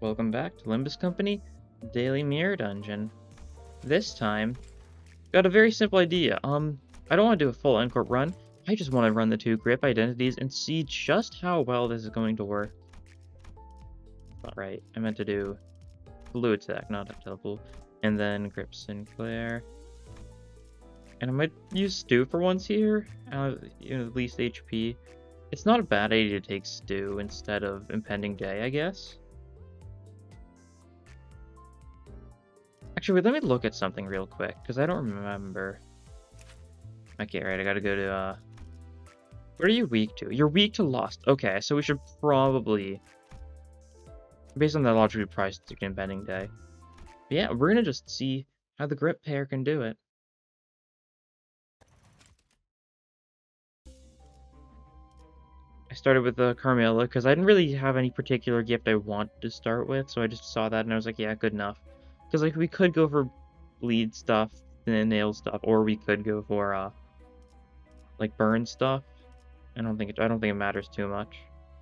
Welcome back to Limbus Company Daily Mirror Dungeon. This time, got a very simple idea. I don't want to do a full Encore run. I just want to run the two grip identities and see just how well this is going to work. Alright, I meant to do blue attack, not a teleport. And then grip Sinclair. And I might use Stew for once here. At least HP. It's not a bad idea to take Stew instead of Impending Day, I guess. Actually, wait, let me look at something real quick, because I don't remember. Okay, right, I gotta go to, what are you weak to? You're weak to Lost. Okay, so we should probably, based on that logic, we probably stick Impending Day. But yeah, we're gonna just see how the grip pair can do it. I started with Carmilla, because I didn't really have any particular gift I wanted to start with, so I just saw that and I was like, yeah, good enough. Because, like, we could go for bleed stuff, and nail stuff, or we could go for, like, burn stuff. I don't think it matters too much.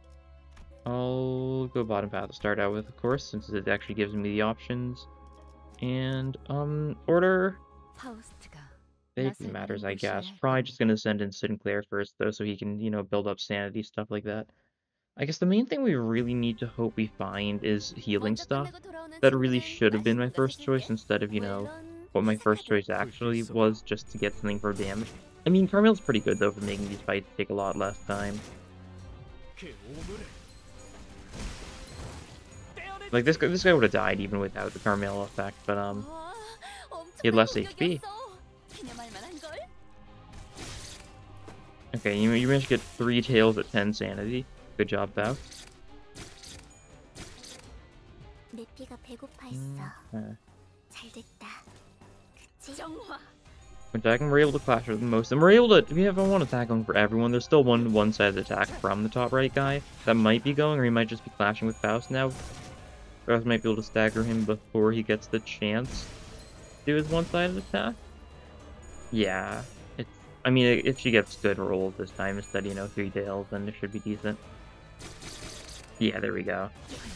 I'll go bottom path to start out with, of course, since it actually gives me the options. And, order... Vaguely matters, I guess. Probably just gonna send in Sinclair first, though, so he can, you know, build up sanity, stuff like that. I guess the main thing we really need to hope we find is healing stuff. That really should have been my first choice instead of, you know, what my first choice actually was, just to get something for damage. I mean, Carmel's pretty good, though, for making these fights take a lot less time. Like, this guy would have died even without the Carmel effect, but, he had less HP. Okay, you managed to get 3 tails at 10 sanity. Good job, Bao. Attacking, we're able to clash with most, and we're able to, we have a one attack going for everyone. There's still one-sided attack from the top right guy that might be going, or he might just be clashing with Faust now. Faust might be able to stagger him before he gets the chance to do his one-sided attack. Yeah, I mean, if she gets good rolls this time instead of, you know, 3 tails, then it should be decent. Yeah, there we go.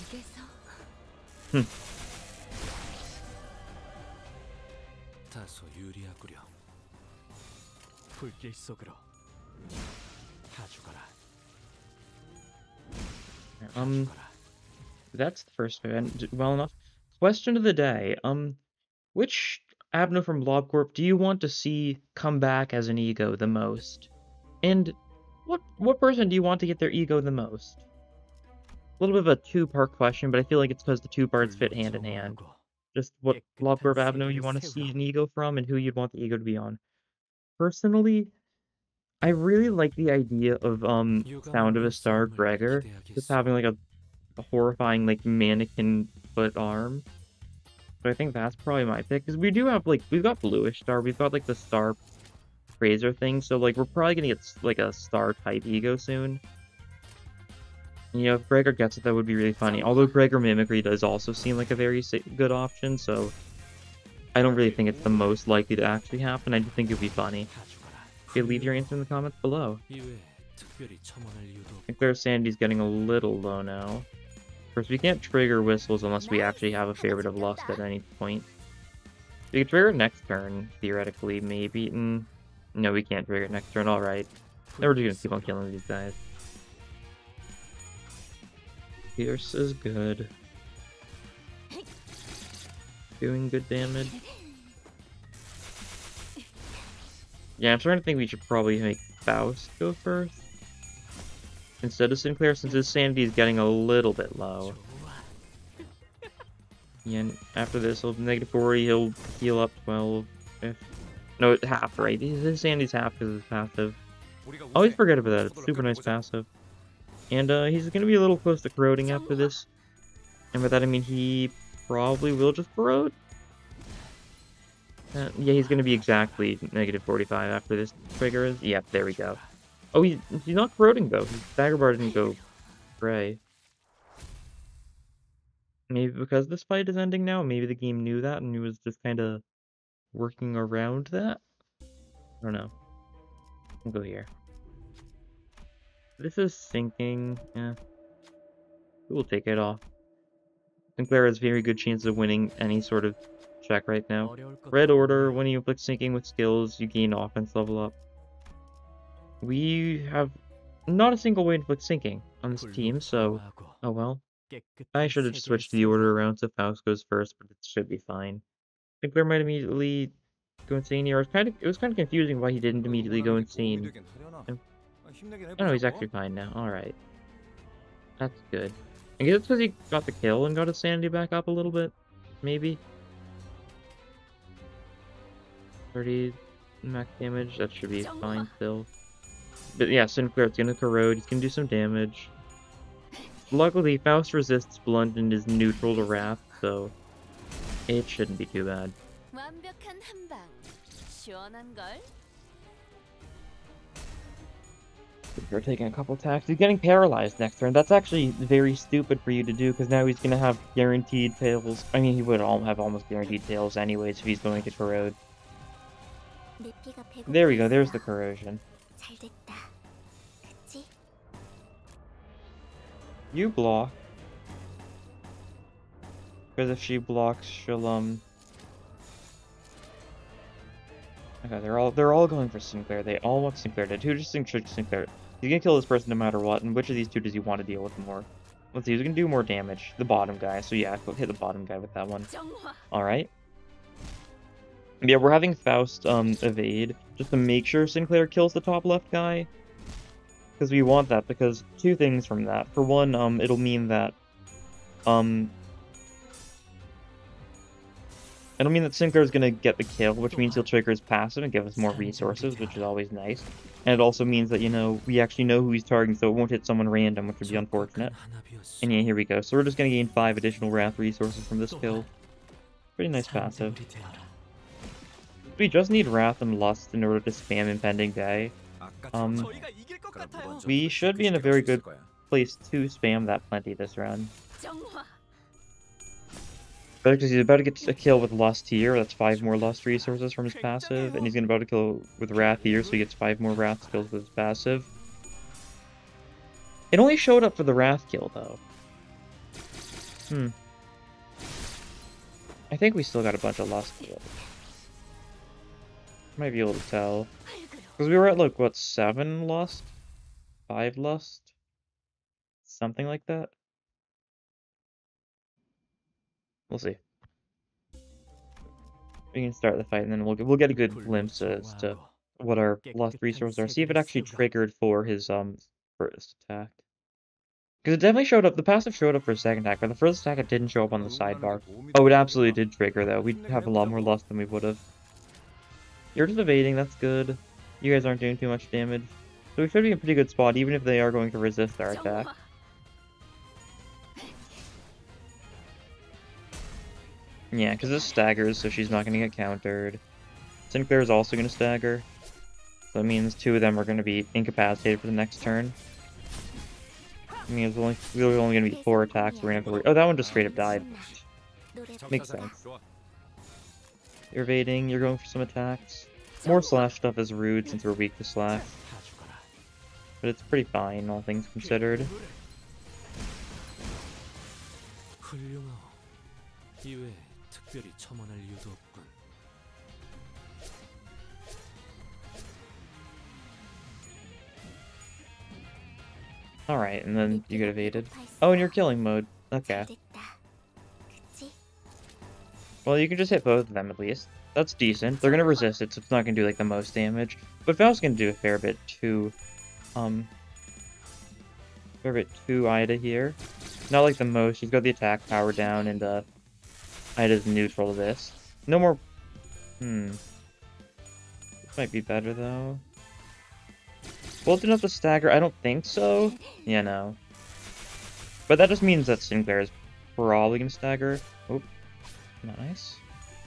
That's the first event. Well enough. Question of the day. Which Abno from Lob Corp do you want to see come back as an E.G.O the most? And what person do you want to get their E.G.O the most? A little bit of a two-part question, but I feel like it's because the two parts fit hand in hand. Just what Lob Corp Abno you want to see an E.G.O from, and who you'd want the E.G.O to be on. Personally, I really like the idea of Sound of a Star Gregor just having like a horrifying like mannequin foot arm. So I think that's probably my pick, because we do have, like, we've got Bluish Star, we've got, like, the Star Razor thing, so, like, we're probably gonna get, like, a Star-type E.G.O soon. You know, if Gregor gets it, that would be really funny. Although Gregor Mimicry does also seem like a very good option, so I don't really think it's the most likely to actually happen. I do think it would be funny. Okay, leave your answer in the comments below. I think their sanity's getting a little low now. Of course, we can't trigger whistles unless we actually have a favorite of Lust at any point. We can trigger it next turn, theoretically, maybe. No, we can't trigger it next turn. Alright. Then we're just gonna keep on killing these guys. Pierce is good. Doing good damage. Yeah, I'm starting to think we should probably make Faust go first instead of Sinclair, since his sanity is getting a little bit low. Yeah, and after this, he'll negative 40, he'll heal up 12. No, half, right? His sanity's half because of his passive. Always forget about that, it's super nice passive. And he's gonna be a little close to corroding after this. And by that I mean he probably will just corrode. Yeah, he's gonna be exactly negative 45 after this trigger is. Yep, there we go. Oh, he's not corroding though. His dagger bar didn't go gray. Maybe because this fight is ending now, maybe the game knew that and he was just kind of working around that? I don't know. I'll go here. This is sinking. Yeah. We'll take it off. Sinclair has very good chance of winning any sort of check right now. Red Order, when you inflict sinking with skills, you gain offense level up. We have not a single way to inflict sinking on this team, so oh well. I should have switched the order around so Faust goes first, but it should be fine. Sinclair might immediately go insane here. It was kind of confusing why he didn't immediately go insane. Oh no, he's actually fine now. Alright. That's good. I guess it's because he got the kill and got his sanity back up a little bit. Maybe. 30 max damage, that should be fine still. But yeah, Sinclair, it's gonna corrode, he's gonna do some damage. Luckily, Faust resists blunt and is neutral to wrath, so it shouldn't be too bad. We're taking a couple attacks. He's getting paralyzed next turn. That's actually very stupid for you to do, because now he's going to have guaranteed tails. I mean, he would have almost guaranteed tails anyways if he's going to corrode. There we go, there's the corrosion. You block. Because if she blocks, she'll, Okay, they're all going for Sinclair. They all want Sinclair dead. Who just thinks Sinclair? He's gonna kill this person no matter what, and which of these two does he want to deal with more? Let's see, who's gonna do more damage? The bottom guy, so yeah, go hit the bottom guy with that one. Alright. Yeah, we're having Faust, evade, just to make sure Sinclair kills the top left guy. Because we want that, because two things from that. For one, it'll mean that, it'll mean that Sinclair's gonna get the kill, which means he'll trigger his passive and give us more resources, which is always nice. And it also means that, you know, we actually know who he's targeting, so it won't hit someone random, which would be unfortunate. And yeah, here we go. So we're just gonna gain 5 additional Wrath resources from this kill. Pretty nice passive. We just need Wrath and Lust in order to spam Impending Day. We should be in a very good place to spam that plenty this round. Because he's about to get a kill with Lust here, that's 5 more Lust resources from his passive, and he's about to kill with Wrath here, so he gets 5 more Wrath skills with his passive. It only showed up for the Wrath kill, though. I think we still got a bunch of Lust kills. Might be able to tell. Because we were at, like, what, 7 Lust? 5 Lust? Something like that? We'll see. We can start the fight, and then we'll get a good glimpse as to what our Lust resources are. See if it actually triggered for his first attack. Because it definitely showed up. The passive showed up for his second attack, but the first attack it didn't show up on the sidebar. Oh, it absolutely did trigger though. We'd have a lot more Lust than we would have. You're just evading. That's good. You guys aren't doing too much damage, so we should be in a pretty good spot, even if they are going to resist our attack. Yeah, because this staggers, so she's not going to get countered. Sinclair is also going to stagger. So that means 2 of them are going to be incapacitated for the next turn. I mean, it's really only going to be 4 attacks, so we're going to have to worry. Oh, that one just straight up died. Makes sense. You're evading, you're going for some attacks. More slash stuff is rude since we're weak to slash. But it's pretty fine, all things considered. Alright, and then you get evaded. Oh, and you're killing mode. Okay. Well, you can just hit both of them at least. That's decent. They're gonna resist it, so it's not gonna do like the most damage. But Faust's gonna do a fair bit to Ida here. Not like the most. She's got the attack power down, and Ida's neutral to this. No more. This might be better though. Bold enough to stagger? I don't think so. Yeah, no. But that just means that Sinclair is probably gonna stagger. Oop. Nice.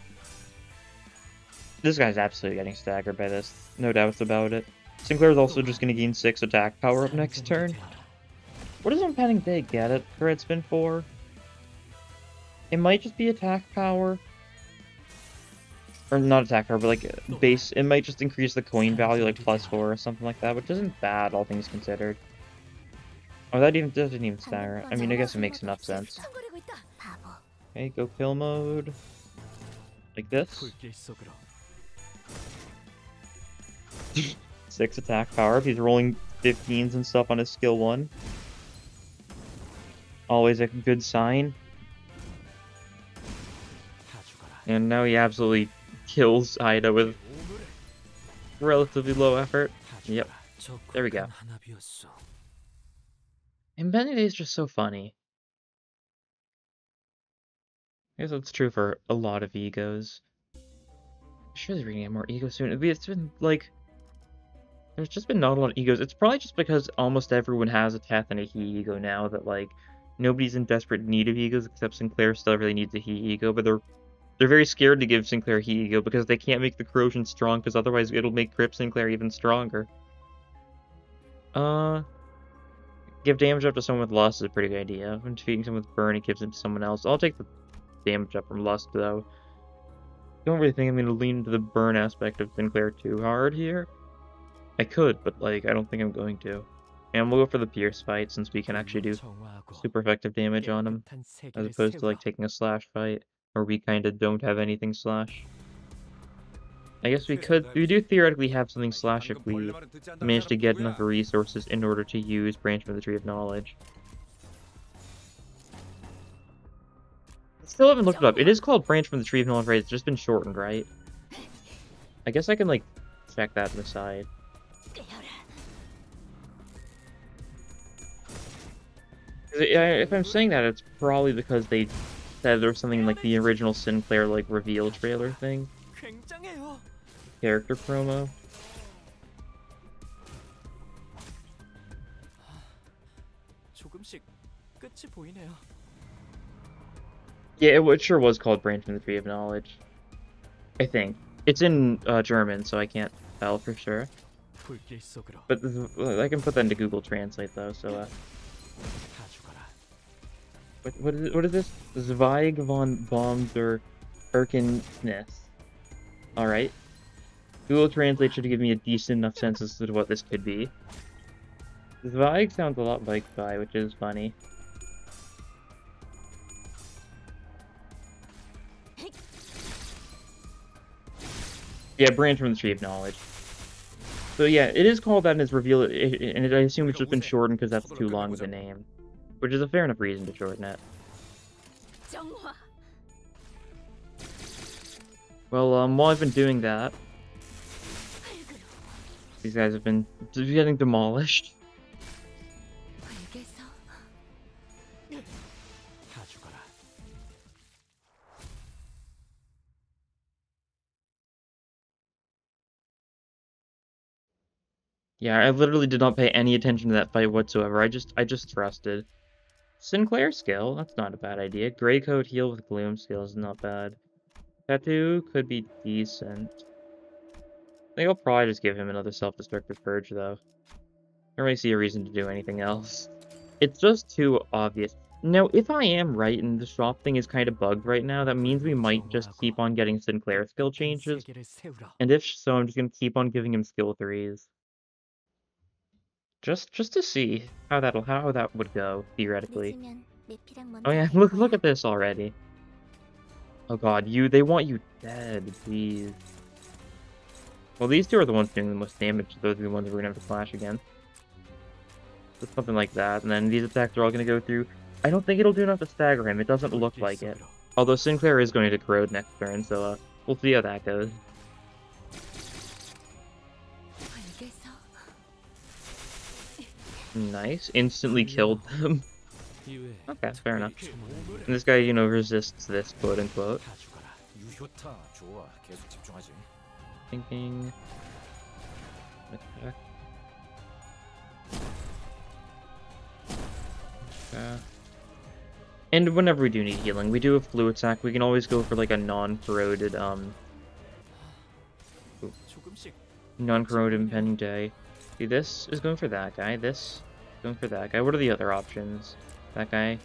This guy's absolutely getting staggered by this. No doubts about it. Sinclair's also just gonna gain 6 attack power up next turn. What does Impending Day get it for its spin 4? It might just be attack power. Or not attack power, but like base. It might just increase the coin value, like +4 or something like that, which isn't bad, all things considered. Oh, that doesn't even stagger. I mean, I guess it makes enough sense. Okay, go kill mode. Like this. 6 attack power if he's rolling 15s and stuff on his skill 1. Always a good sign. And now he absolutely kills Ida with relatively low effort. Yep. There we go. And Benny is just so funny. I guess that's true for a lot of E.G.Os. I'm sure they're gonna get more E.G.Os soon. It's been like... There's just been not a lot of E.G.Os. It's probably just because almost everyone has a Teth and a He E.G.O now that, like, nobody's in desperate need of E.G.Os except Sinclair still really needs a He E.G.O, but they're very scared to give Sinclair He E.G.O because they can't make the corrosion strong because otherwise it'll make Grip Sinclair even stronger. Give damage up to someone with Lust is a pretty good idea. When defeating someone with Burn, it gives it to someone else. I'll take the damage up from Lust, though. Don't really think I'm going to lean into the Burn aspect of Sinclair too hard here. I could, but, like, I don't think I'm going to. And we'll go for the Pierce fight, since we can actually do super effective damage on him, as opposed to, like, taking a Slash fight, where we kind of don't have anything Slash. I guess we do theoretically have something Slash if we manage to get enough resources in order to use Branch from the Tree of Knowledge. Still haven't looked it up. It is called Branch from the Tree of Knowledge, right? It's just been shortened, right? I guess I can, like, check that on the side. If I'm saying that, it's probably because they said there was something like the original Sinclair, like, reveal trailer thing. Character promo. Yeah, it sure was called Branch from the Tree of Knowledge. I think. It's in German, so I can't tell for sure. But I can put that into Google Translate, though, so... What is this? Zweig von Baum's Erkenness. Alright. Google Translate should give me a decent enough sense as to what this could be. Zweig sounds a lot like Zwei, which is funny. Yeah, Branch from the Tree of Knowledge. So yeah, it is called that in its reveal, and I assume it's just been shortened because that's too long of a name. Which is a fair enough reason to shorten it. Well, while I've been doing that, these guys have been getting demolished. Yeah, I literally did not pay any attention to that fight whatsoever. I just trusted. Sinclair skill, that's not a bad idea. Grey coat heal with gloom skill is not bad. Tattoo could be decent. I think I'll probably just give him another self-destructive purge though. I don't really see a reason to do anything else. It's just too obvious. Now, if I am right and the shop thing is kind of bugged right now, that means we might just keep on getting Sinclair skill changes. And if so, I'm just going to keep on giving him skill 3s. Just to see how that would go, theoretically. Oh yeah, look at this already. Oh god, they want you dead, please. Well, these two are the ones doing the most damage, so those are the ones we're gonna have to clash again. Just something like that, and then these attacks are all gonna go through. I don't think it'll do enough to stagger him, it doesn't look like it. Although Sinclair is going to corrode next turn, so we'll see how that goes. Nice. Instantly killed them. Okay, fair enough. And this guy, you know, resists this, quote-unquote. Thinking... Attack. And whenever we do need healing, we do have flu attack. We can always go for, like, a non-corroded, non-corroded impending day. See, this is going for that guy. This going for that guy. What are the other options? That guy.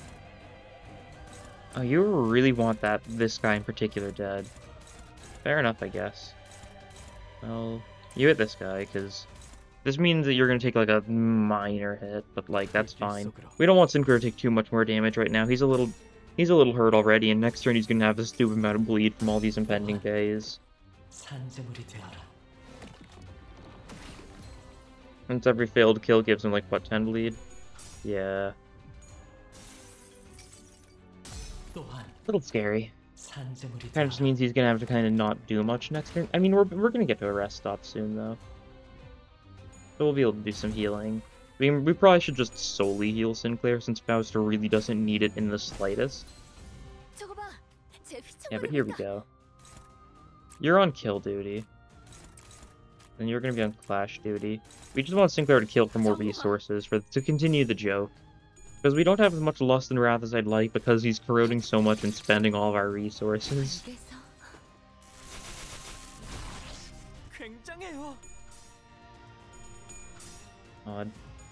Oh, you really want this guy in particular dead. Fair enough, I guess. Well, you hit this guy, because this means that you're going to take, like, a minor hit, but, like, that's fine. We don't want Sinclair to take too much more damage right now. He's a little He's a little hurt already, and next turn he's gonna have a stupid amount of bleed from all these impending days. Since every failed kill gives him, like, what, 10 bleed? Yeah. A little scary. Kind of just means he's gonna have to kind of not do much next turn. I mean, we're gonna get to a rest stop soon, though. So we'll be able to do some healing. I mean, we probably should just solely heal Sinclair, since Fausto really doesn't need it in the slightest. Yeah, but here we go. You're on kill duty. And you're gonna be on clash duty. We just want Sinclair to kill for more resources, to continue the joke. Because we don't have as much lust and wrath as I'd like, because he's corroding so much and spending all of our resources. Odd.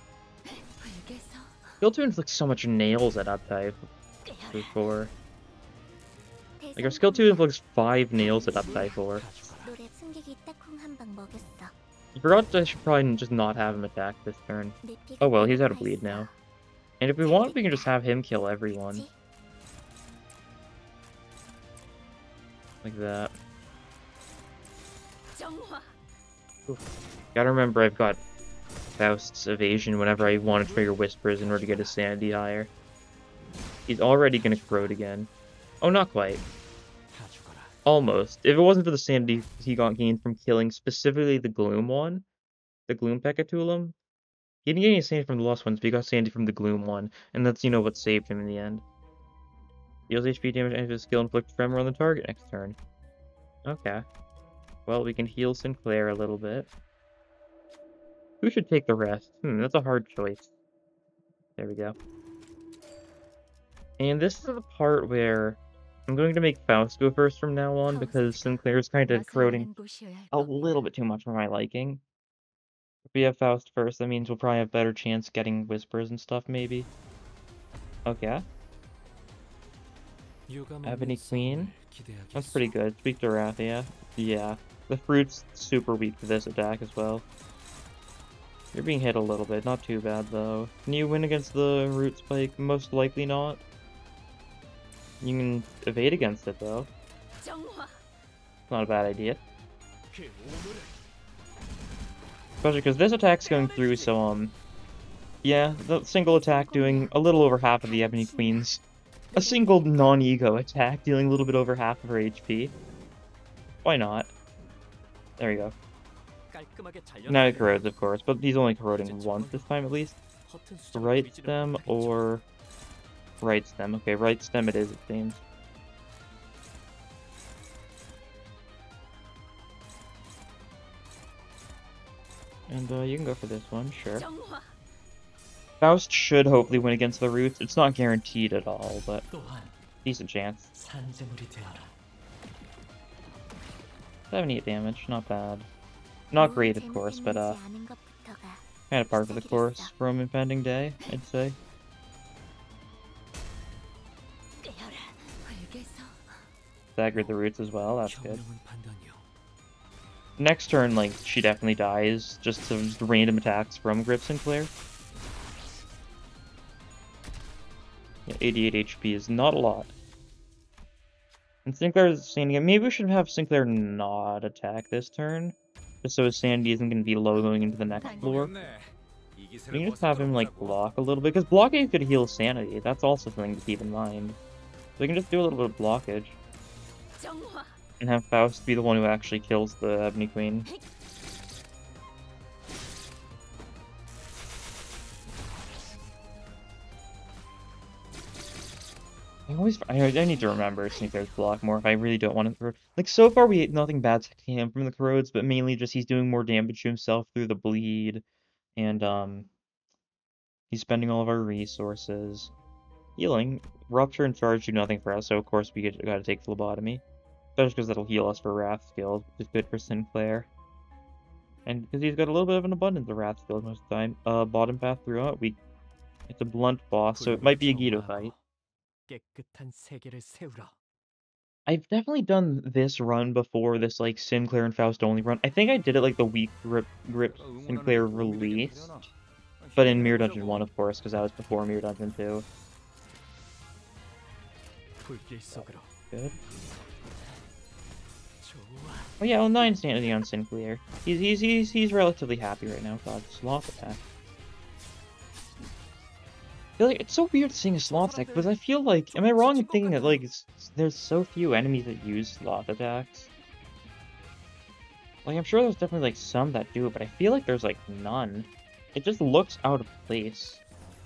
Skill 2 inflicts so much nails at up type before. Like, our skill 2 inflicts 5 nails at up type 4. I forgot I should probably just not have him attack this turn. Oh well, he's out of bleed now. And if we want, we can just have him kill everyone. Like that. Oof. Gotta remember I've got Faust's evasion whenever I want to trigger Whispers in order to get his sanity higher. He's already gonna corrode again. Oh, not quite. Almost. If it wasn't for the sanity he got gained from killing specifically the Gloom one, the Gloom Pekatulum, he didn't get any sanity from the lost ones, but he got sanity from the Gloom one, and that's, you know, what saved him in the end. Deals HP damage and his skill inflict tremor on the target next turn. Okay. Well, we can heal Sinclair a little bit. Who should take the rest? That's a hard choice. There we go. And this is the part where I'm going to make Faust go first from now on, because Sinclair's kind of corroding a little bit too much for my liking. If we have Faust first, that means we'll probably have better chance getting Whispers and stuff, maybe. Okay. Ebony Queen. That's pretty good. Speak to Wrath, yeah. Yeah. The Fruit's super weak to this attack as well. You're being hit a little bit, not too bad though. Can you win against the Root Spike? Most likely not. You can evade against it though. Not a bad idea. Especially because this attack's going through, so yeah, the single attack doing a little over half of the Ebony Queen's. A single non-E.G.O attack dealing a little bit over half of her HP. Why not? There we go. Now it corrodes, of course, but he's only corroding once this time at least. Right stem or... Right stem. Okay, right stem it is, it seems. And you can go for this one, sure. Faust should hopefully win against the Roots. It's not guaranteed at all, but decent chance. 78 damage, not bad. Not great, of course, but kind of par for the course from Impending Day, I'd say. Staggered the Roots as well, that's good. Next turn, like, she definitely dies, just to random attacks from Grip Sinclair. Yeah, 88 HP is not a lot. And Sinclair is standing up. Maybe we should have Sinclair not attack this turn, just so his sanity isn't going to be low going into the next floor. We can just have him, like, block a little bit, because blocking could heal sanity. That's also something to keep in mind. So we can just do a little bit of blockage. And have Faust be the one who actually kills the Ebony Queen. I need to remember Sinclair's block more if I really don't want to. Like, so far we ate nothing bad to him from the corrodes, but mainly just he's doing more damage to himself through the bleed, and he's spending all of our resources. Healing, Rupture and Charge do nothing for us, so of course we gotta take Lobotomy. Especially because that'll heal us for Wrath skills, which is good for Sinclair. And because he's got a little bit of an abundance of Wrath skills most of the time. Bottom path throughout, it's a blunt boss, so it might be a E.G.O fight. I've definitely done this run before, this like Sinclair and Faust only run. I think I did it like the week Grip Sinclair released. But in Mirror Dungeon 1, of course, because that was before Mirror Dungeon 2. Good. Oh yeah, well, 9 sanity on Sinclair. He's relatively happy right now with the sloth attack. I feel like it's so weird seeing a sloth attack, because I feel like, am I wrong in thinking that like there's so few enemies that use sloth attacks? Like I'm sure there's definitely like some that do it, but I feel like there's like none. It just looks out of place.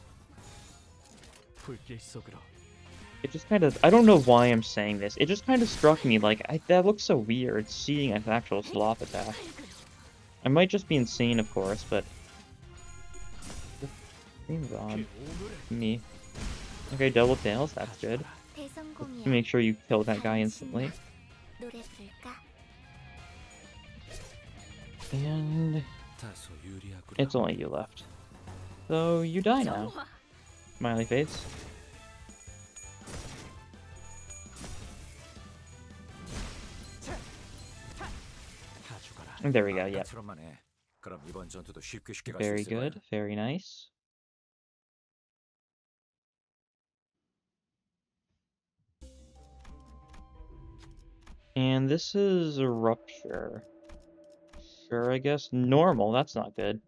It just kind of, I don't know why I'm saying this. It just kind of struck me like, that looks so weird, seeing an actual sloth attack. I might just be insane, of course, but... It seems odd to me. Okay, double tails, that's good. Just to make sure you kill that guy instantly. And... it's only you left. So, you die now. Smiley face. There we go, yeah. Very good, very nice. And this is a rupture. Sure, I guess. Normal, that's not good.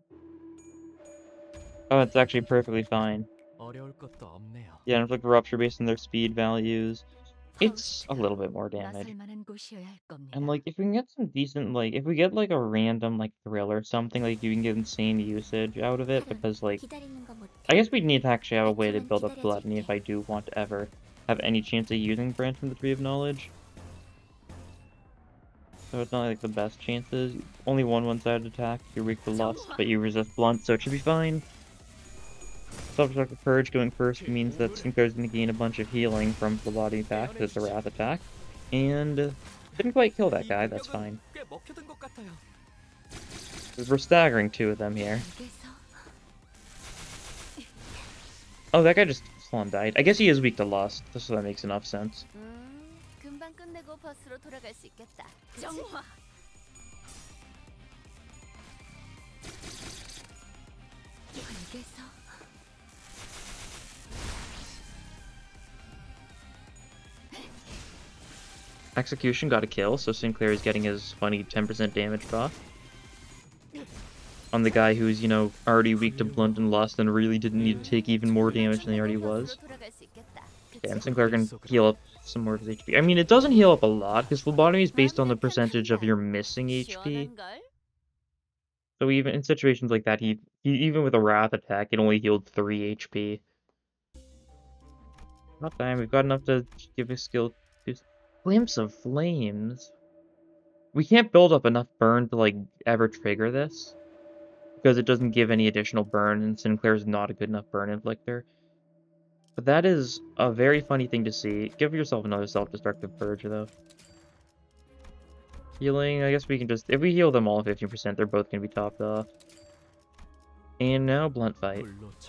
Oh, it's actually perfectly fine. Yeah, inflict rupture based on their speed values. It's a little bit more damage. And like, if we can get some decent, like, if we get like a random like thrill or something, like you can get insane usage out of it, because like, I guess we'd need to actually have a way to build up gluttony if I do want to ever have any chance of using Branch from the Tree of Knowledge. So it's not like the best chances. Only one-sided attack, you're weak to lust, but you resist blunt, so it should be fine. Self-destructive Purge going first means that Sinclair's going to gain a bunch of healing from the body attack, that's a Wrath attack. And didn't quite kill that guy, that's fine. We're staggering 2 of them here. Oh, that guy just full on died. I guess he is weak to lust, so that makes enough sense. Execution got a kill, so Sinclair is getting his funny 10% damage buff. On the guy who's, you know, already weak to blunt and lust and really didn't need to take even more damage than he already was. Yeah, and Sinclair can heal up some more of his HP. I mean, it doesn't heal up a lot, because Lobotomy is based on the percentage of your missing HP. So even in situations like that, he even with a Wrath attack, it only healed 3 HP. Not bad, we've got enough to give a skill to Glimpse of Flames. We can't build up enough burn to, like, ever trigger this, because it doesn't give any additional burn, and Sinclair's not a good enough burn inflictor. But that is a very funny thing to see. Give yourself another self-destructive purge, though. Healing, I guess we can just... if we heal them all 15%, they're both going to be topped off. And now, Blunt Fight.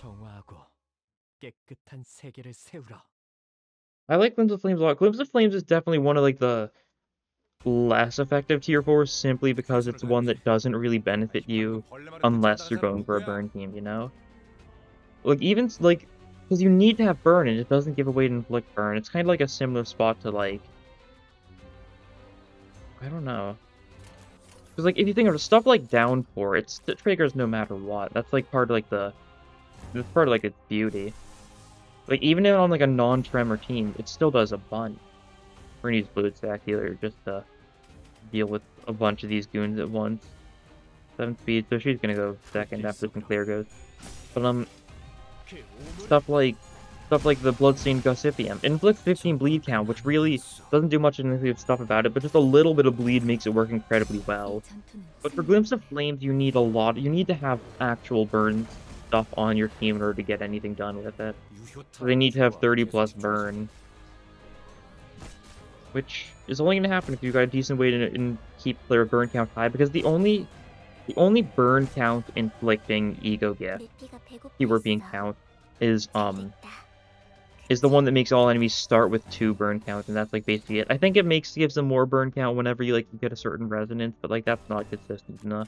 I like Glimpse of Flames a lot. Glimpse of Flames is definitely one of, like, the less effective tier 4s, simply because it's one that doesn't really benefit you unless you're going for a burn team, you know? Like, even, like, because you need to have burn, and it doesn't give a way to inflict burn. It's kind of like a similar spot to, like... I don't know. Because, like, if you think of stuff like Downpour, it triggers no matter what. That's, like, part of, like, the... that's part of, like, its beauty. Like, even on, like, a non-tremor team, it still does a bunch. We're gonna use Fluid Stack Healer just to deal with a bunch of these goons at once. 7 speed, so she's gonna go second after Sinclair goes. But, stuff like the Bloodstained Gossipium. It inflicts 15 bleed count, which really doesn't do much of stuff about it, but just a little bit of bleed makes it work incredibly well. But for Glimpse of Flames, you need a lot. You need to have actual burn stuff on your team in order to get anything done with it. So they need to have 30 plus burn. Which is only going to happen if you've got a decent way to keep player burn count high, because the only burn count inflicting E.G.O gift, keyword being count, is the one that makes all enemies start with 2 burn counts, and that's like basically it. I think it gives them more burn count whenever you like get a certain resonance, but like that's not consistent enough.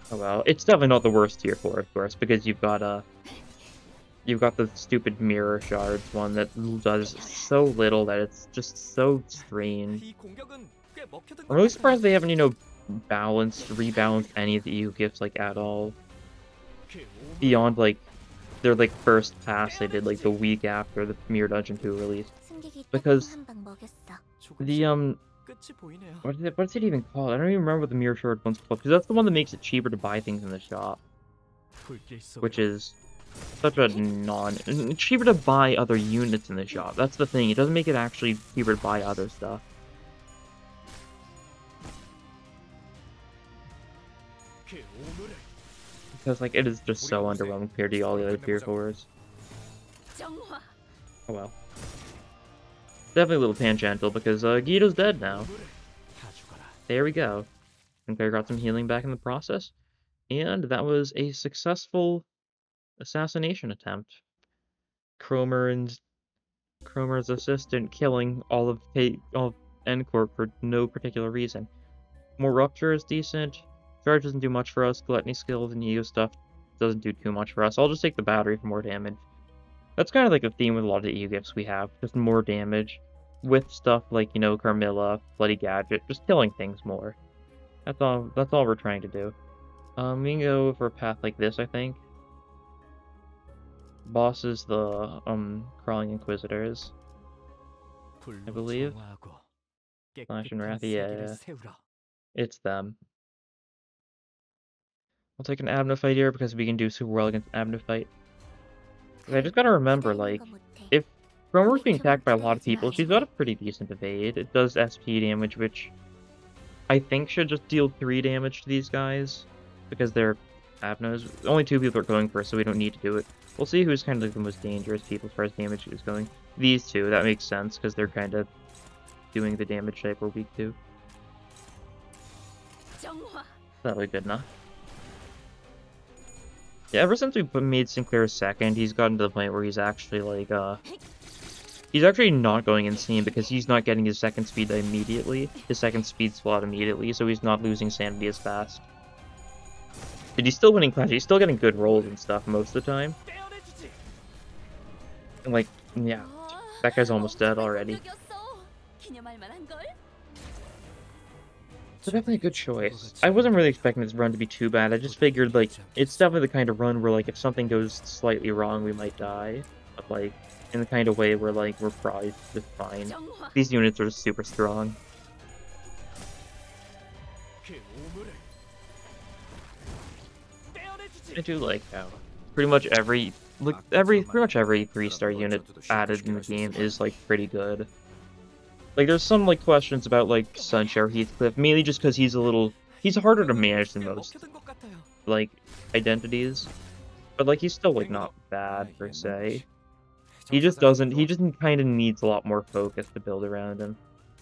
Oh well, it's definitely not the worst tier 4, of course, because you've got the stupid mirror shards one that does so little that it's just so strange. I'm really surprised they haven't, rebalanced any of the E.G.O gifts, like, at all. Beyond, like, their, like, first pass they did, like, the week after the Mirror Dungeon 2 release. Because the, what's it even called? I don't even remember what the Mirror Shard one's called, because that's the one that makes it cheaper to buy things in the shop. Which is such a it's cheaper to buy other units in the shop. That's the thing. It doesn't make it actually cheaper to buy other stuff. Because, like, it is just so underwhelming compared to all the other tier 4s. Oh well. Definitely a little tangential, because, Guido's dead now. There we go. I think I got some healing back in the process. And that was a successful assassination attempt. Cromer's assistant killing all of N Corp for no particular reason. More Rupture is decent. Charge doesn't do much for us. Gluttony skills and E.G.O stuff doesn't do too much for us. I'll just take the battery for more damage. That's kind of like a theme with a lot of the E.G.O gifts we have. Just more damage. With stuff like, Carmilla, Bloody Gadget, just killing things more. That's all we're trying to do. We can go for a path like this, I think. Boss is the, Crawling Inquisitors, I believe. Slash and Wrath, yeah. It's them. I'll take an Abno fight here because we can do super well against Abno fight. I just gotta remember, like, if Cromer's being attacked by a lot of people, she's got a pretty decent evade. It does SP damage, which I think should just deal 3 damage to these guys, because they're Abnos. Only 2 people are going for it, so we don't need to do it. We'll see who's kind of like the most dangerous people as far as damage is going. These two, that makes sense, because they're kind of doing the damage type we're weak to. That'll be good enough. Yeah, ever since we made Sinclair second, he's gotten to the point where he's actually, like, he's actually not going insane because he's not getting his second speed immediately. His second speed slot immediately, so he's not losing sanity as fast. But he's still winning Clash. He's still getting good rolls and stuff most of the time. And, like, yeah, that guy's almost dead already. It's definitely a good choice. I wasn't really expecting this run to be too bad. I just figured, like, it's definitely the kind of run where, like, if something goes slightly wrong, we might die. But, like, in the kind of way where, like, we're probably just fine. These units are super strong. I do like how pretty much every 3-star unit added in the game is, like, pretty good. Like, there's some, like, questions about, like, Sunshower Heathcliff, mainly just because he's harder to manage than most, like, identities. But, like, he's still, like, not bad, per se. He just kind of needs a lot more focus to build around him.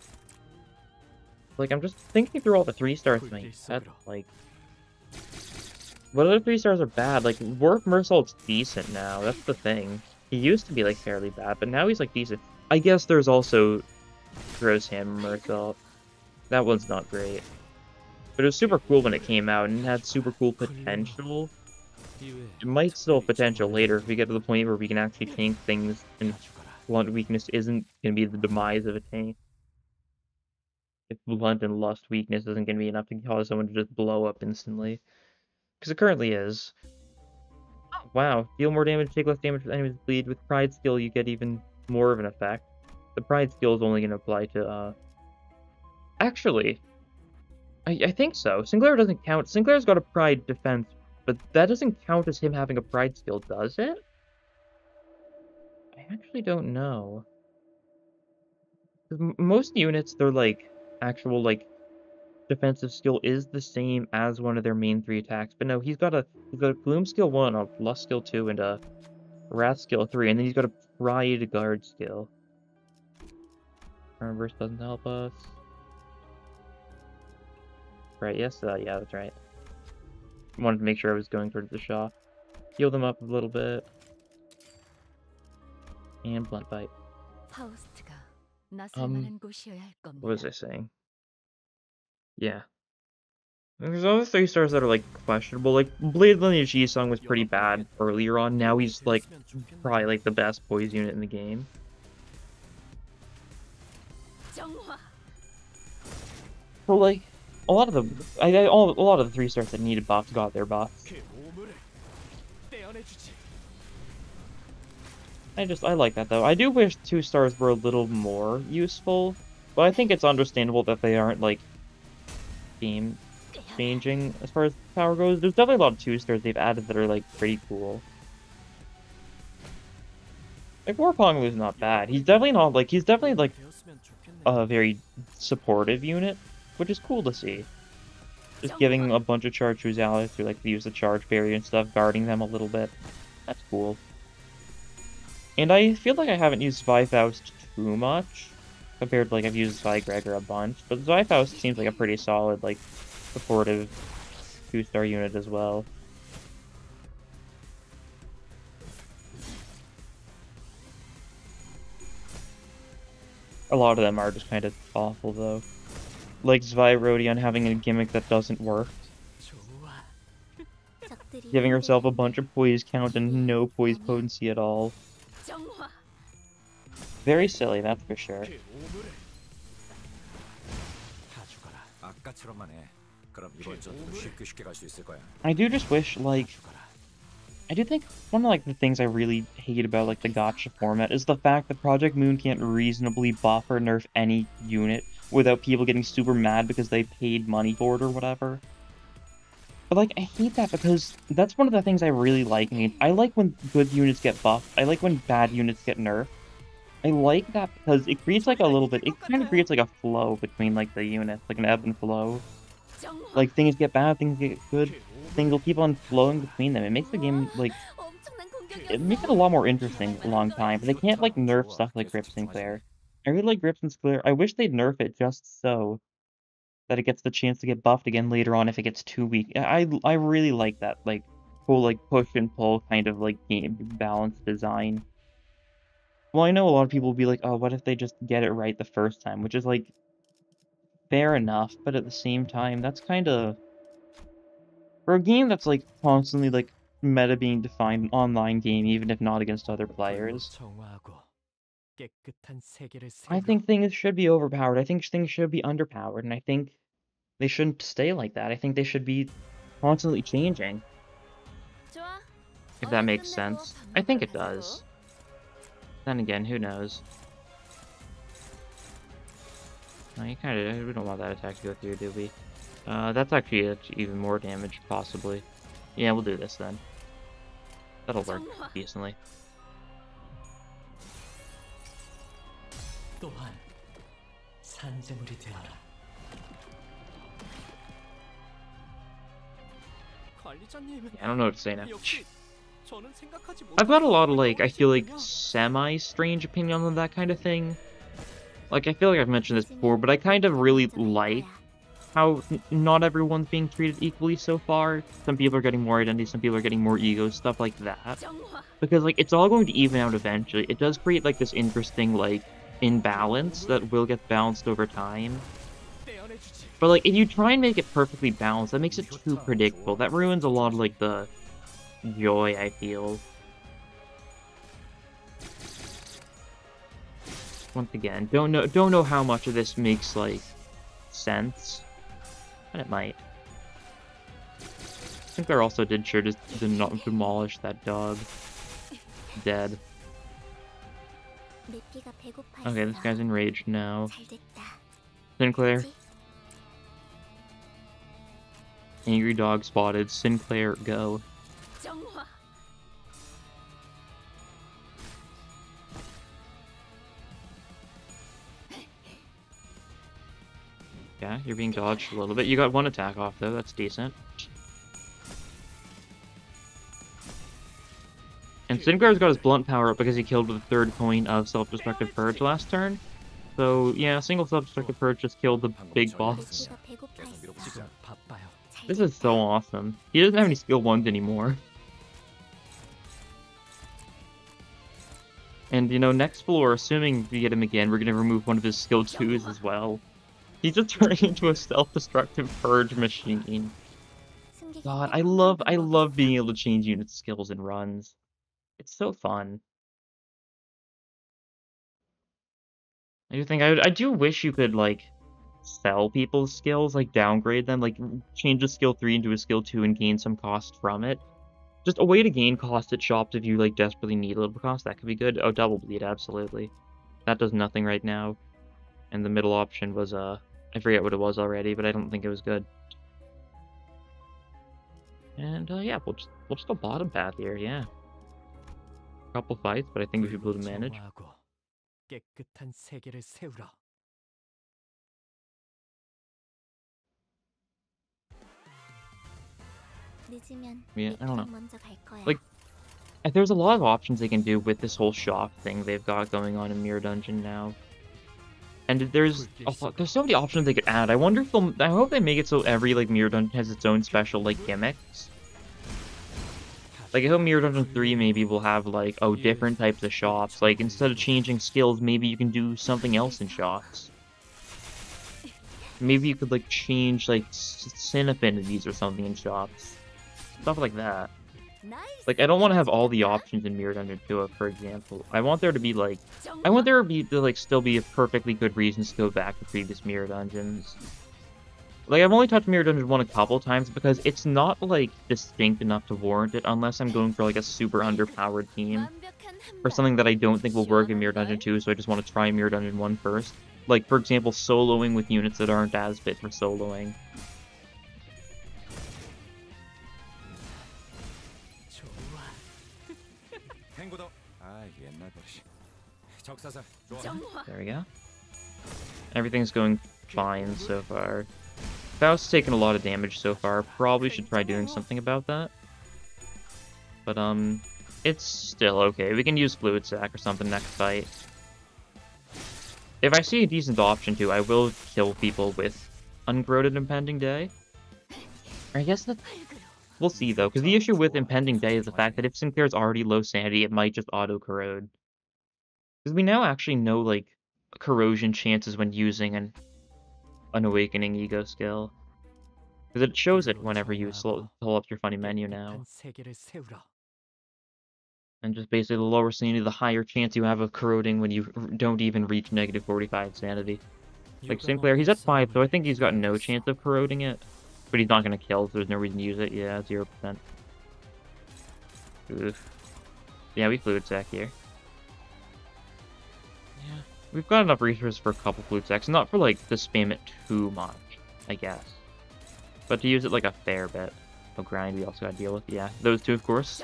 Like, I'm just thinking through all the 3-stars in my head, like, what other 3-stars are bad? Like, Warp Mersault's decent now, that's the thing. He used to be, like, fairly bad, but now he's, like, decent. I guess there's also Gross Hammer Mersault. That one's not great. But it was super cool when it came out, and it had super cool potential. It might still have potential later if we get to the point where we can actually tank things, and blunt weakness isn't going to be the demise of a tank. If blunt and lust weakness isn't going to be enough to cause someone to just blow up instantly. Because it currently is. Oh, wow. Deal more damage, take less damage with enemies bleed. With Pride skill, you get even more of an effect. The Pride skill is only going to apply to, Actually, I think so. Sinclair doesn't count. Sinclair's got a Pride defense, but that doesn't count as him having a Pride skill, does it? I actually don't know. Most units, their, like, actual, like, defensive skill is the same as one of their main 3 attacks. But no, he's got a Gloom skill 1, a Lust skill 2, and a Wrath skill 3, and then he's got a Pride guard skill. Reverse doesn't help us. Right, yes, yeah, that's right. Wanted to make sure I was going towards the shop. Heal them up a little bit. And Blunt Bite. What was I saying? Yeah. There's other 3 stars that are, like, questionable. Like, Blade Lineage Yi-Sung was pretty bad earlier on. Now he's, like, probably, like, the best poise unit in the game. So, like, a lot of the... a lot of the 3 stars that needed buffs got their buffs. I like that, though. I do wish 2 stars were a little more useful, but I think it's understandable that they aren't, like, game changing as far as power goes. There's definitely a lot of 2 stars they've added that are, like, pretty cool. Like, Warponglu's not bad. He's definitely not, like, a very supportive unit, which is cool to see. Just giving a bunch of charge to his allies to, like, use the charge barrier and stuff, guarding them a little bit. That's cool. And I feel like I haven't used Zwifaust too much, compared to, like, I've used Zweigregor a bunch, but Zwifaust seems like a pretty solid, like, supportive 2-star unit as well. A lot of them are just kind of awful, though. Like Zweibrodion having a gimmick that doesn't work. Giving herself a bunch of poise count and no poise potency at all. Very silly, that's for sure. I do just wish, like... I do think one of, like, the things I really hate about, like, the gacha format is the fact that Project Moon can't reasonably buff or nerf any unit without people getting super mad because they paid money for it or whatever. But, like, I hate that because that's one of the things I really like. I mean, I like when good units get buffed. I like when bad units get nerfed. I like that because it creates, like, a little bit... It kind of creates, like, a flow between, like, the units. Like, an ebb and flow. Like, things get bad, things get good. Things will keep on flowing between them. It makes the game, like... It makes it a lot more interesting a long time. But they can't, like, nerf stuff like Grip Sinclair. I really like Grip Sinclair. I wish they'd nerf it just so that it gets the chance to get buffed again later on if it gets too weak. I really like that, like, whole, like, push and pull kind of, like, game balance design. Well, I know a lot of people will be like, oh, what if they just get it right the first time? Which is, like, fair enough, but at the same time, that's kind of... For a game that's, like, constantly, like, meta being defined, an online game, even if not against other players, I think things should be overpowered. I think things should be underpowered, and I think they shouldn't stay like that. I think they should be constantly changing. If that makes sense. I think it does. Then again, who knows? No, we don't want that attack to go through, do we? That's actually even more damage, possibly. Yeah, we'll do this then. That'll work decently. Yeah, I don't know what to say now. I've got a lot of, like, I feel like semi-strange opinions on that kind of thing. Like, I feel like I've mentioned this before, but I kind of really like how not everyone's being treated equally so far. Some people are getting more identity, some people are getting more ego, stuff like that. Because, like, it's all going to even out eventually. It does create, like, this interesting, like, imbalance that will get balanced over time. But, like, if you try and make it perfectly balanced, that makes it too predictable. That ruins a lot of, like, the joy, I feel. Once again, don't know how much of this makes, like, sense. But it might. I think there also did sure just not demolish that dog. Dead. Okay, this guy's enraged now. Sinclair. Angry dog spotted. Sinclair, go. Yeah, you're being dodged a little bit. You got one attack off, though. That's decent. And Sinclair's got his blunt power up because he killed with a third point of Self-Destructive Purge last turn. So, yeah, single Self-Destructive Purge just killed the big boss. This is so awesome. He doesn't have any skill 1s anymore. And, you know, next floor, assuming we get him again, we're going to remove one of his skill 2s as well. He just turned into a self-destructive purge machine. God, I love being able to change unit skills and runs. It's so fun. I do wish you could like sell people's skills, like downgrade them, like change a skill 3 into a skill 2 and gain some cost from it. Just a way to gain cost at shops if you like desperately need a little cost, that could be good. Oh, double bleed, absolutely. That does nothing right now. And the middle option was I forget what it was already, but I don't think it was good. And yeah, we'll just go bottom path here, yeah. Couple fights, but I think we should be able to manage. 깨끗한 세계를 세우라. Yeah, I don't know. Like, there's a lot of options they can do with this whole shop thing they've got going on in Mirror Dungeon now. And there's so many options they could add. I wonder if I hope they make it so every like Mirror Dungeon has its own special like gimmicks. Like I hope Mirror Dungeon 3 maybe will have like different types of shops. Like instead of changing skills, maybe you can do something else in shops. Maybe you could like change like sin affinities or something in shops. Stuff like that. Like, I don't want to have all the options in Mirror Dungeon 2, for example. I want there to be, like... I want there to, like, still be a perfectly good reasons to go back to previous Mirror Dungeons. Like, I've only touched Mirror Dungeon 1 a couple times because it's not, like, distinct enough to warrant it unless I'm going for, like, a super underpowered team. Or something that I don't think will work in Mirror Dungeon 2, so I just want to try Mirror Dungeon 1 first. Like, for example, soloing with units that aren't as fit for soloing. There we go. Everything's going fine so far. Faust's taken a lot of damage so far. Probably should try doing something about that. But, it's still okay. We can use Fluid Sac or something next fight. If I see a decent option to, I will kill people with Uncorroded Impending Day. I guess that... We'll see, though, because the issue with Impending Day is the fact that if Sinclair's already low sanity, it might just auto-corrode. Because we now actually know, like, corrosion chances when using an Awakening E.G.O skill. Because it shows it whenever you pull up your funny menu now. And just basically the lower sanity, the higher chance you have of corroding when you don't even reach negative 45 sanity. Like Sinclair, he's at 5, so I think he's got no chance of corroding it. But he's not going to kill, so there's no reason to use it. Yeah, 0%. Oof. Yeah, we Fluid Sac here. Yeah, we've got enough resources for a couple Fluid Sacs. Not for, like, to spam it too much, I guess. But to use it, like, a fair bit. Oh, grind we also got to deal with. Yeah, those two, of course.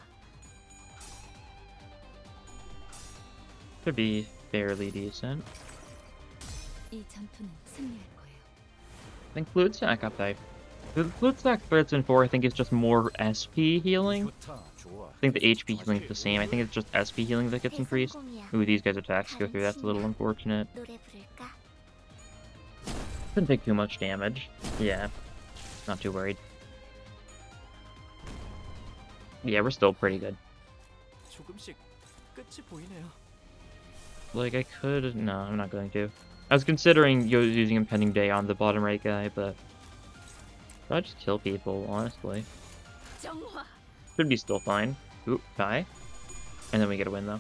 Should be fairly decent. I think Fluid Sac up there. The Fluid Sac threats in 4, I think, is just more SP healing. I think the HP healing is the same. I think it's just SP healing that gets increased. Ooh, these guys' attacks go through. That's a little unfortunate. Shouldn't take too much damage. Yeah, not too worried. Yeah, we're still pretty good. Like, I could... No, I'm not going to. I was considering using Impending Day on the bottom right guy, but... I'll just kill people, honestly. Should be still fine. Oop, die. And then we get a win, though.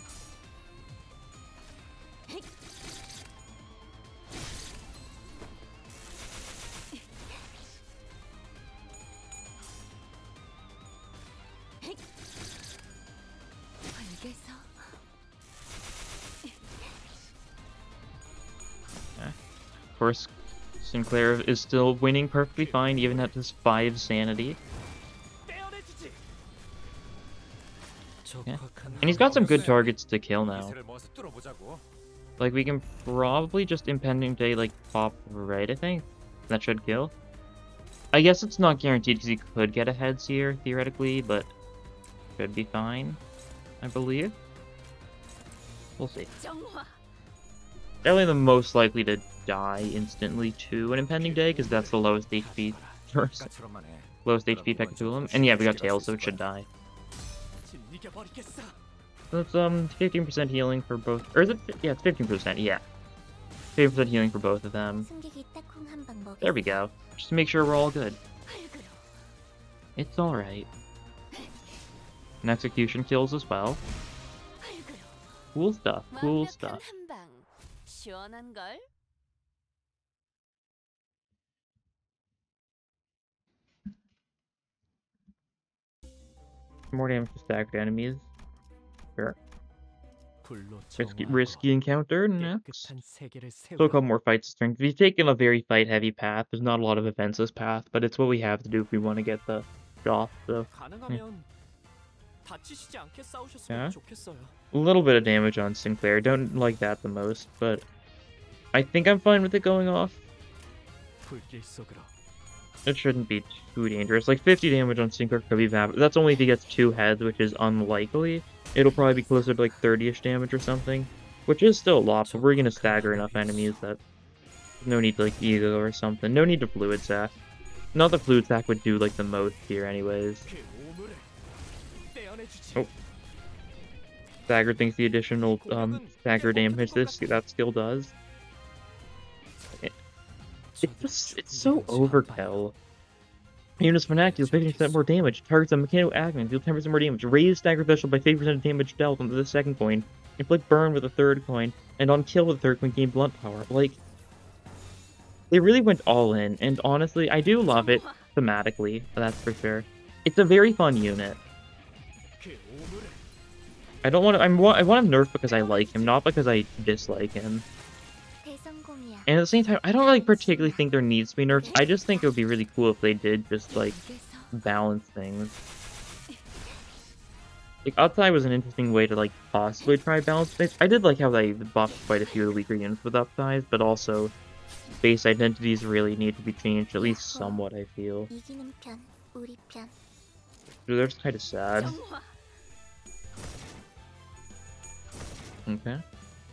Of course, Sinclair is still winning perfectly fine, even at this 5 sanity. Yeah. And he's got some good targets to kill now. Like, we can probably just Impending Day, like, pop right, I think. That should kill. I guess it's not guaranteed because he could get a heads here, theoretically, but should be fine, I believe. We'll see. Definitely the most likely to die instantly to an Impending Day, because that's the lowest HP first. Lowest HP Pekatulam. And yeah, we got Tails, so it should die. So it's 15% healing for both, or is it? Yeah, it's 15%, yeah. 50% healing for both of them. There we go. Just to make sure we're all good. It's alright. And execution kills as well. Cool stuff, cool stuff. More damage to staggered enemies. Sure. Risky encounter next. So a couple more fights to strength. We've taken a very fight-heavy path. There's not a lot of defenseless path, but it's what we have to do if we want to get the off. So, yeah. A little bit of damage on Sinclair. Don't like that the most, but I think I'm fine with it going off. It shouldn't be too dangerous. Like 50 damage on Sinclair could be bad, but that's only if he gets 2 heads, which is unlikely. It'll probably be closer to like 30-ish damage or something, which is still a lot, but we're gonna stagger enough enemies that no need to like E.G.O or something. No need to fluid sack. Not that fluid sack would do like the most here anyways. Oh. Stagger thinks the additional stagger damage that skill does. It's so overkill. Units Fanatic deals 50% more damage. Targets a mechanical acting deal 10% more damage. Raise stagger threshold by 50% damage dealt onto the second coin. Inflict burn with the third coin. And on kill with the third coin gain blunt power. Like, they really went all in. And honestly, I do love it thematically. That's for sure. It's a very fun unit. I don't want to. I want him nerfed because I like him, not because I dislike him. And at the same time, I don't really particularly think there needs to be nerfs. I just think it would be really cool if they did just, like, balance things. Like, Upside was an interesting way to, like, possibly try balance things. I did like how they buffed quite a few of the weaker units with Upsides, but also base identities really need to be changed, at least somewhat, I feel. Dude, that's kind of sad. Okay.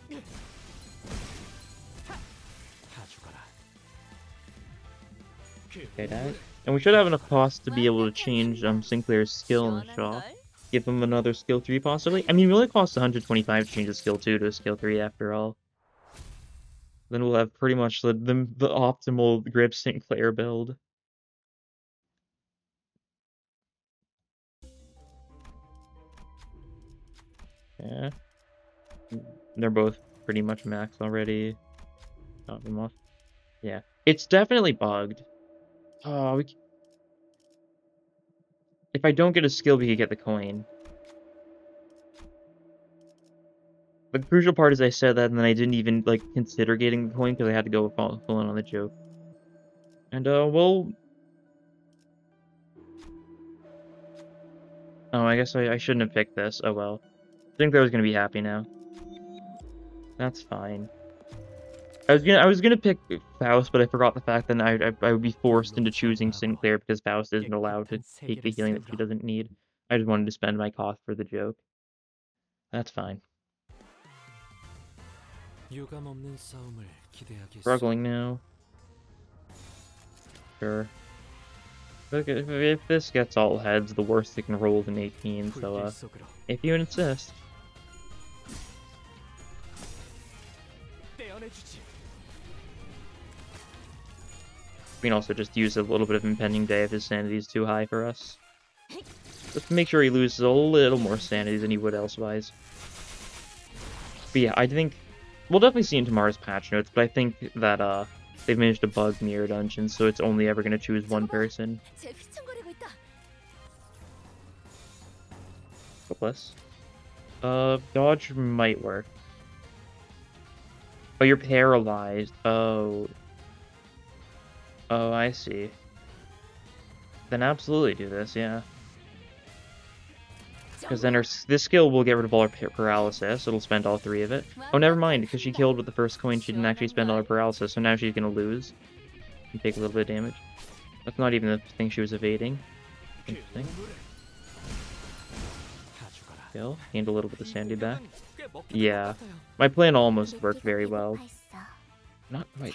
Okay, that. And we should have enough cost to be able to change Sinclair's skill in the shop. Give him another skill 3 possibly. I mean, it only costs 125 to change a skill 2 to a skill 3 after all. Then we'll have pretty much the optimal grip Sinclair build. Yeah. They're both pretty much max already. Top them off. Yeah. It's definitely bugged. Oh, if I don't get a skill, we could get the coin. The crucial part is I said that, and then I didn't even, like, consider getting the coin because I had to go full in on the joke. And, well... Oh, I guess I shouldn't have picked this. Oh, well. I think I was gonna be happy now. That's fine. I was gonna pick Faust, but I forgot the fact that I would be forced into choosing Sinclair because Faust isn't allowed to take the healing that she doesn't need. I just wanted to spend my cost for the joke. That's fine. Struggling now. Sure. Look, if this gets all heads, the worst it can roll is an 18, so, if you insist. We can also just use a little bit of Impending Day if his sanity is too high for us. Just to make sure he loses a little more sanity than he would elsewise. But yeah, I think... We'll definitely see in tomorrow's patch notes, but I think that, they've managed to bug Mirror Dungeons, so it's only ever going to choose one person. Hopeless. Dodge might work. Oh, you're paralyzed. Oh. Oh, I see. Then absolutely do this, yeah. Because then this skill will get rid of all her paralysis. It'll spend all 3 of it. Oh, never mind, because she killed with the first coin, she didn't actually spend all her paralysis, so now she's gonna lose. And take a little bit of damage. That's not even the thing she was evading. Interesting. Kill. Gained a little bit of sanity back. Yeah. My plan almost worked very well. Not quite.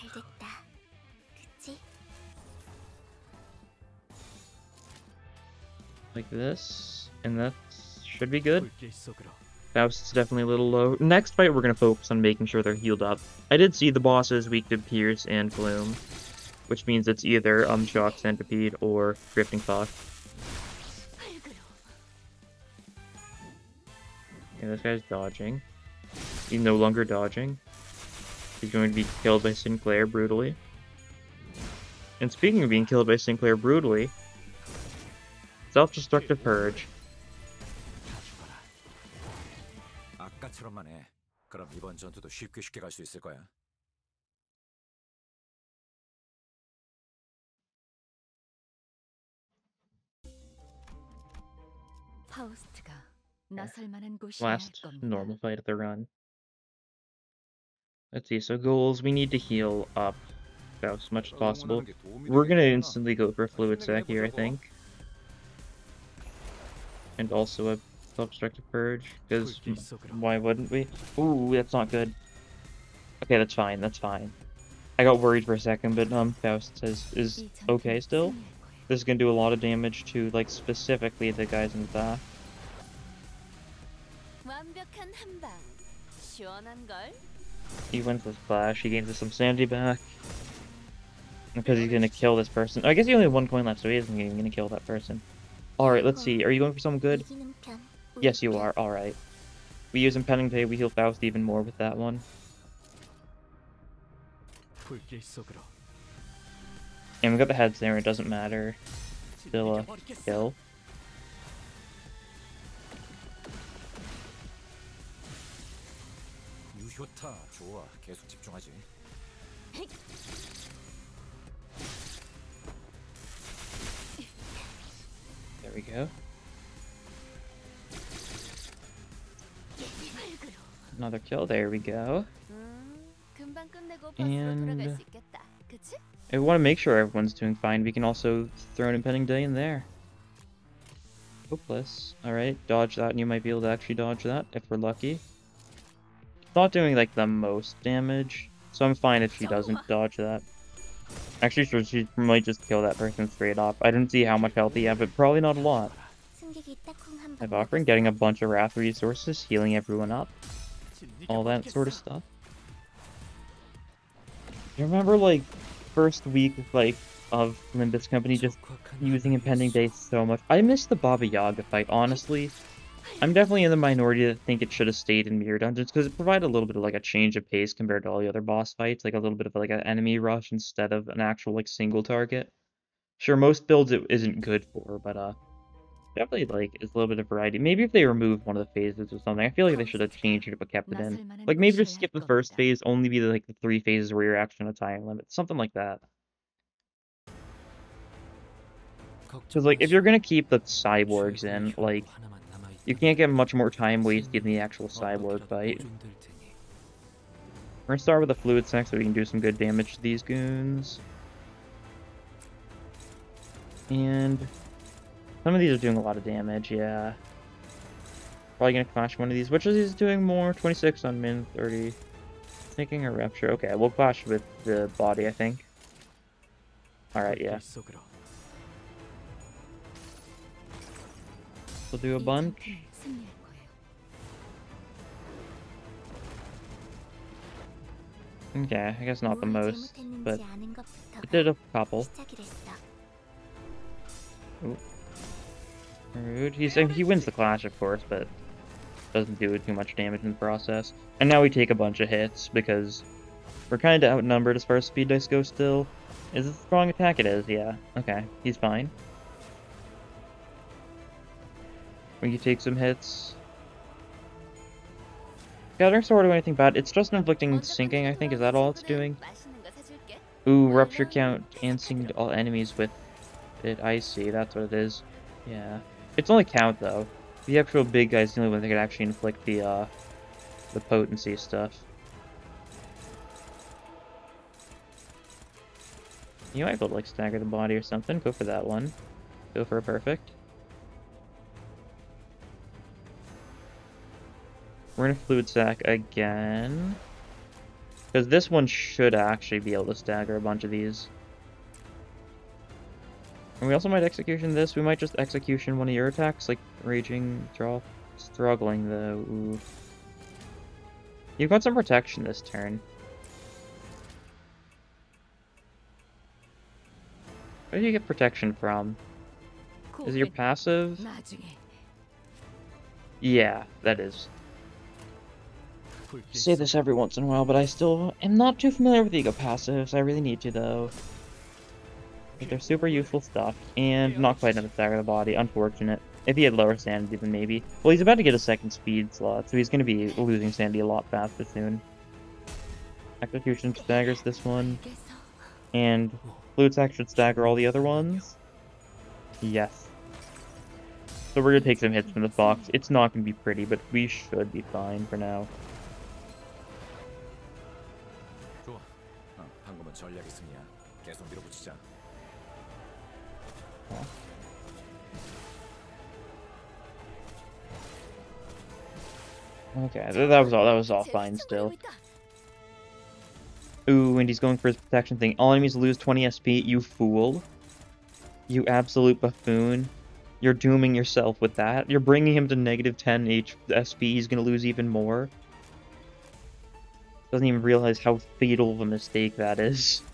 Like this, and that should be good. Faust is definitely a little low. Next fight, we're going to focus on making sure they're healed up. I did see the boss is weak to Pierce and Gloom, which means it's either Shock Centipede or Drifting Fox. Okay, this guy's dodging. He's no longer dodging. He's going to be killed by Sinclair brutally. And speaking of being killed by Sinclair brutally, self-destructive purge. 아까처럼만 해. 그럼 이번 전투도 쉽게 갈 수 있을 거야. 파우스트가 나설 만한 곳이야 할 Last 겁니다. normal fight of the run. Let's see, so goals, we need to heal up Faust as much as possible. We're gonna instantly go for a fluid sac here, I think. And also a self-destructive purge, because why wouldn't we? Ooh, that's not good. Okay, that's fine, that's fine. I got worried for a second, but Faust is okay still. This is gonna do a lot of damage to, like, specifically the guys in the back. 완벽한 한방. 시원한 걸? He wins this clash, he gains some sanity back. Because he's gonna kill this person. I guess he only had 1 coin left, so he isn't even gonna kill that person. Alright, let's see. Are you going for something good? Yes, you are. Alright. We use Impending Day, we heal Faust even more with that one. And we got the heads there, it doesn't matter. Still a kill. 유효타 좋아. 계속 집중하지. There we go. Another kill, there we go. And I want to make sure everyone's doing fine. We can also throw an Impending Day in there. Hopeless. Alright, dodge that, and you might be able to actually dodge that, if we're lucky. It's not doing, like, the most damage, so I'm fine if she doesn't dodge that. Actually, sure, she might just kill that person straight off. I didn't see how much health he had, but probably not a lot. I've offering, getting a bunch of Wrath resources, healing everyone up. All that sort of stuff. You remember, like, first week, like, of Limbus Company just using Impending Day so much. I missed the Baba Yaga fight, honestly. I'm definitely in the minority that think it should have stayed in Mirror Dungeons, because it provided a little bit of, like, a change of pace compared to all the other boss fights, like a little bit of, like, an enemy rush instead of an actual, like, single target. Sure, most builds it isn't good for, but, definitely, like, it's a little bit of variety. Maybe if they removed one of the phases or something, I feel like they should have changed it but kept it in. Like, maybe just skip the first phase, only be, like, the 3 phases where you're actually on a time limit. Something like that. Because, like, if you're gonna keep the cyborgs in, like, you can't get much more time wasted in the actual cyborg fight. We're gonna start with the fluid sac so we can do some good damage to these goons. And some of these are doing a lot of damage, yeah. Probably gonna clash one of these. Which of these is doing more? 26 on min, 30. Thinking or Rapture. Okay, we'll clash with the body, I think. Alright, yeah. We'll do a bunch. Okay, I guess not the most, but it did a couple. Ooh. Rude. He wins the clash, of course, but doesn't do too much damage in the process. And now we take a bunch of hits, because we're kind of outnumbered as far as speed dice go still. Is it a strong attack? It is, yeah. Okay, he's fine. We can take some hits. Gathering Sword or anything bad. It's just inflicting sinking, I think. Is that all it's doing? Ooh, rupture count and sink all enemies with it. I see, that's what it is. Yeah. It's only count, though. The actual big guy's the only one that can actually inflict the potency stuff. You might be able to, like, stagger the body or something. Go for that one. Go for a perfect. We're gonna fluid sac again. Because this one should actually be able to stagger a bunch of these. And we also might execution this. We might just execution one of your attacks, like Raging Draw. Struggling, though. Ooh. You've got some protection this turn. Where do you get protection from? Is it your passive? 나중에 Yeah, that is. 불길 Say this every once in a while, but I still am not too familiar with E.G.O passives. I really need to, though. But they're super useful stuff, and not quite enough to stagger the body. Unfortunate. If he had lower sanity, then maybe. Well, he's about to get a second speed slot, so he's going to be losing sanity a lot faster soon. Execution staggers this one, 알겠어. and Fluid Sac should stagger all the other ones. Yes. So we're going to take some hits from this box. It's not going to be pretty, but we should be fine for now. 좋아. 방금은 전략의 승리야. 계속 밀어붙이자. Okay, that was all fine still. Ooh, and he's going for his protection thing. All enemies lose 20 SP, you fool. You absolute buffoon. You're dooming yourself with that. You're bringing him to negative 10 SP, he's gonna lose even more. Doesn't even realize how fatal of a mistake that is.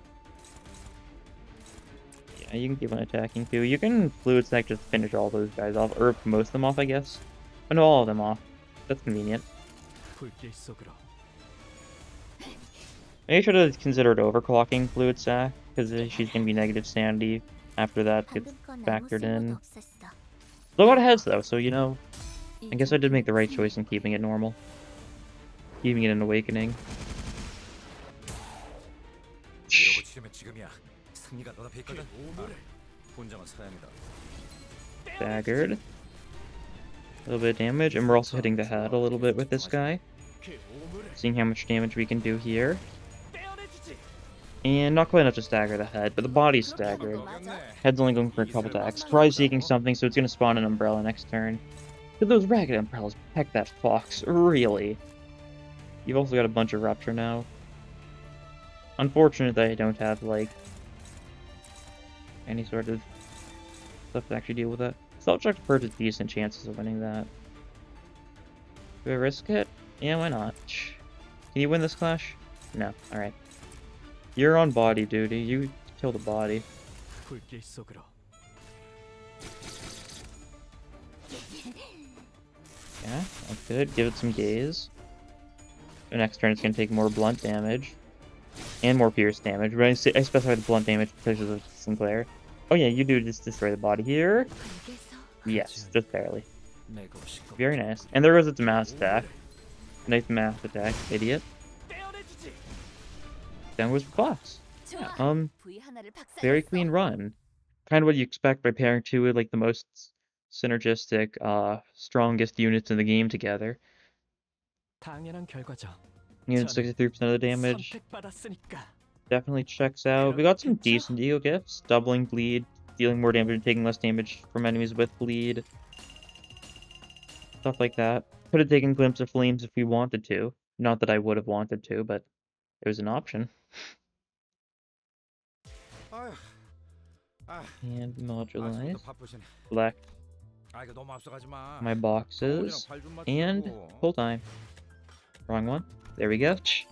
Yeah, you can keep on attacking too. You can Fluid Sac just finish all those guys off, or most of them off, I guess. Oh, no, all of them off. That's convenient. 불길 속으로. Maybe I should have considered overclocking Fluid Sac, because she's going to be negative sanity after that gets factored in. Still got heads though, so you know, I guess I did make the right choice in keeping it normal. Keeping it an awakening. 밀어붙이려면 지금이야. 승리가 너답해 있거든. 혼자만 사양이다. Staggered. A little bit of damage, and we're also hitting the head a little bit with this guy. Seeing how much damage we can do here. And not quite enough to stagger the head, but the body's staggered. Head's only going for a couple attacks. Probably seeking something, so it's going to spawn an umbrella next turn. Could those ragged umbrellas protect that fox? Really? You've also got a bunch of rupture now. Unfortunate that I don't have, like, any sort of stuff to actually deal with that. Self-check purge has decent chances of winning that. Do I risk it? Yeah, why not? Can you win this clash? No. Alright. You're on body duty. You kill the body. 불길 속으로. Yeah, that's good. Give it some gaze. The next turn it's going to take more blunt damage. And more pierce damage. But I specify the blunt damage because of the Sinclair. Oh yeah, you do just destroy the body here. Yes, just barely. Very nice. And there goes its mass attack. Nice mass attack, idiot. Then was the boss. Yeah, very clean run. Kind of what you expect by pairing two with like the most synergistic, strongest units in the game together. 당연한 결과죠. Unit 63% of the damage. 선택받았으니까. Definitely checks out. We got some decent E.G.O gifts. Doubling bleed, dealing more damage and taking less damage from enemies with bleed. Stuff like that. Could have taken Glimpse of Flames if we wanted to. Not that I would have wanted to, but it was an option. And modularize. Select my boxes. And full time. Wrong one. There we go.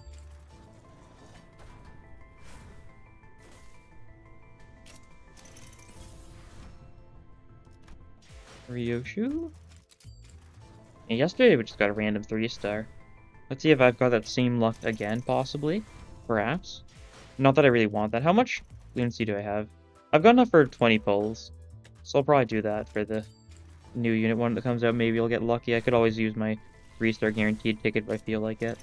Ryoshu? And yesterday we just got a random 3-star. Let's see if I've got that same luck again, possibly. Perhaps. Not that I really want that. How much lunacy do I have? I've got enough for 20 pulls. So I'll probably do that for the new unit one that comes out. Maybe I'll get lucky. I could always use my 3-star guaranteed ticket if I feel like it.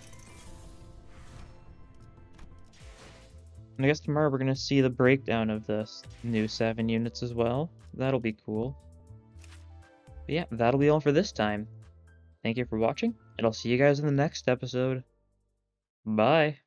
And I guess tomorrow we're going to see the breakdown of the new 7 units as well. That'll be cool. But yeah, that'll be all for this time. Thank you for watching, and I'll see you guys in the next episode. Bye!